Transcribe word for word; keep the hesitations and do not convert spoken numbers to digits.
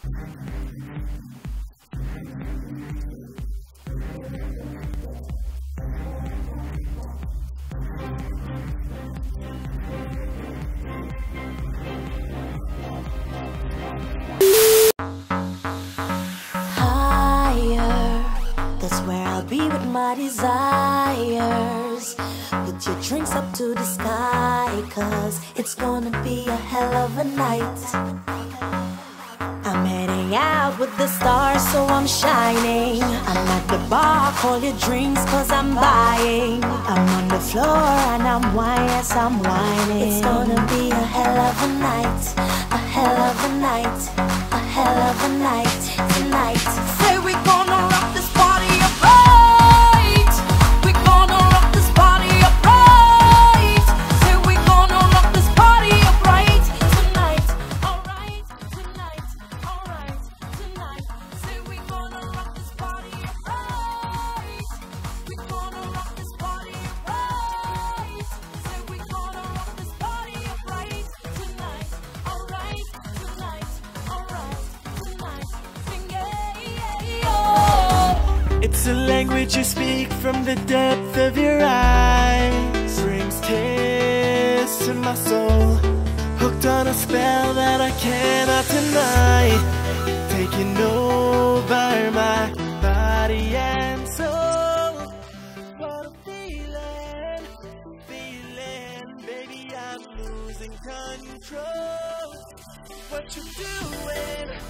That's where I'll be with my desires. Put your drinks up to the sky, cause it's gonna be a hell of a night. I'm heading out with the stars, so I'm shining. I'm at the bar, call your drinks, cause I'm buying. I'm on the floor and I'm whining, yes I'm whining. It's gonna be a hell of a night, a hell of a night, a hell of a night tonight. Say we're gonna rock this party up right. We're gonna rock this party up right. Say we're gonna rock this party up right tonight. Alright, tonight, alright, tonight. Say we're gonna rock this party up right. We're gonna rock this party up right. Say we're gonna rock this party up right tonight. Alright, tonight, alright, tonight. Sing yeah, oh. It's a language you speak from the depth of your eyes. Brings tears to my soul. Hooked on a spell that I cannot deny. Taking over my body and soul. What a feeling, feeling, baby I'm losing control. What you doing?